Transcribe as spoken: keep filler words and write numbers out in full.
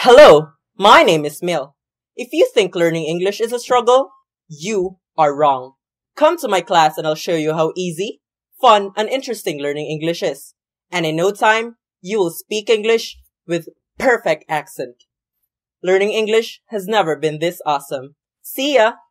Hello, my name is Mil. If you think learning English is a struggle, you are wrong. Come to my class and I'll show you how easy, fun, and interesting learning English is. And in no time, you will speak English with perfect accent. Learning English has never been this awesome. See ya!